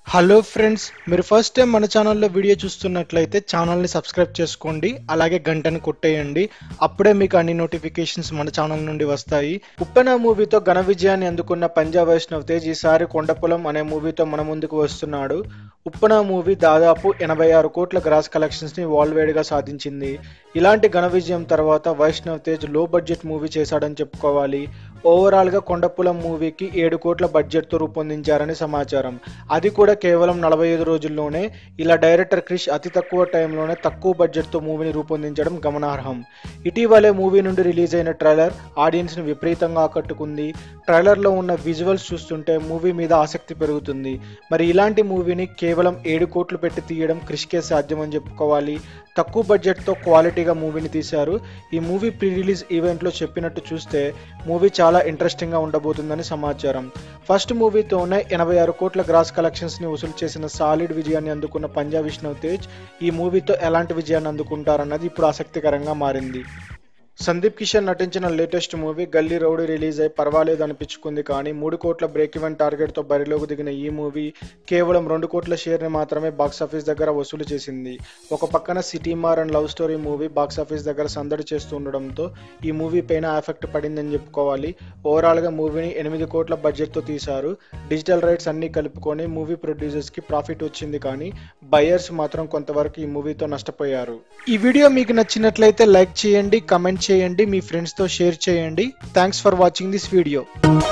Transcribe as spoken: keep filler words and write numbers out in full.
Hello friends, మీరు first time మన ఛానల్లో వీడియో చూస్తున్నట్లయితే ఛానల్ని సబ్స్క్రైబ్ చేసుకోండి. అలాగే గంటను కొట్టేయండి. అప్పుడే మీకు అన్ని నోటిఫికేషన్స్ మన ఛానల్ నుండి వస్తాయి. ఉప్పెన మూవీతో ఘన విజయాన్ని అందుకున్న పంజాబ్ వైష్ణవ్ తేజ్ ఈసారి కొండపొలం అనే మూవీతో మన ముందుకు వస్తున్నాడు. ఉప్పెన మూవీ దాదాపు ఎనభై ఆరు కోట్ల గ్రాస్ కలెక్షన్స్ ని వరల్డ్ వైడ్ గా సాధించింది. ఇలాంటి ఘన విజయం తర్వాత వైష్ణవ్ తేజ్ లో బడ్జెట్ మూవీ చేశాడని చెప్పుకోవాలి. ఓవరాల్ గా కొండపొలం మూవీకి ఏడు కోట్ల బడ్జెట్ తో రూపొందించారని సమాచారం. అది కూడా కేవలం నలభై ఐదు రోజుల్లోనే. ఇలా డైరెక్టర్ క్రిష్ అతి తక్కువ టైంలోనే తక్కువ బడ్జెట్ తో మూవీని రూపొందించడం గమనార్హం. ఇటీవలే మూవీ నుండి రిలీజ్ అయిన ట్రైలర్ ఆడియన్స్ ని విపరీతంగా ఆకట్టుకుంది. ట్రైలర్ లో ఉన్న విజువల్స్ చూస్తుంటే మూవీ మీద ఆసక్తి పెరుగుతుంది. మరి ఇలాంటి మూవీని కేవలం ఏడు కోట్లు పెట్టి తీయడం క్రిష్కే సాధ్యమని చెప్పుకోవాలి. తక్కువ బడ్జెట్ తో క్వాలిటీగా మూవీని తీశారు. ఈ మూవీ ప్రీ రిలీజ్ ఈవెంట్ లో చెప్పినట్టు చూస్తే మూవీ చాలా ఇంట్రెస్టింగ్ గా ఉండబోతుందని సమాచారం. ఫస్ట్ మూవీతోనే ఎనభై ఆరు కోట్ల గ్రాస్ కలెక్షన్స్ ని వసూలు చేసిన సాలిడ్ విజయాన్ని అందుకున్న పంజాబ్ వైష్ణవ్ తేజ్ ఈ మూవీతో ఎలాంటి విజయాన్ని అందుకుంటారన్నది ఇప్పుడు ఆసక్తికరంగా మారింది. సందీప్ కిషన్ నటించిన latest movie Gully Rowdy release అయి పర్వాలేదు అనిపించుకుంది. కానీ మూడు కోట్ల బ్రేక్ ఈవెన్ టార్గెట్ తో బరిలోకి దిగిన ఈ మూవీ కేవలం రెండు కోట్ల షేర్ ని మాత్రమే బాక్సాఫీస్ దగ్గర వసూలు చేసింది. ఒక పక్కన Seetimaarr and Love Story movie box office దగ్గర సందడి చేస్తూ ఉండడంతో ఈ మూవీ పైన ఎఫెక్ట్ పడిందని చెప్పుకోవాలి. ఓవరాల్ గా మూవీని ఎనిమిది కోట్ల బడ్జెట్ తో తీశారు. డిజిటల్ రైట్స్ అన్ని కలుపుకొని మూవీ ప్రొడ్యూసర్స్ కి ప్రాఫిట్ వచ్చింది. కానీ బయర్స్ మాత్రం కొంతవరకు ఈ మూవీతో నష్టపోయారు. ఈ వీడియో మీకు నచ్చినట్లయితే లైక్ చేయండి, కమెంట్ చేయండి, మీ ఫ్రెండ్స్ తో షేర్ చేయండి. Thanks for watching this video.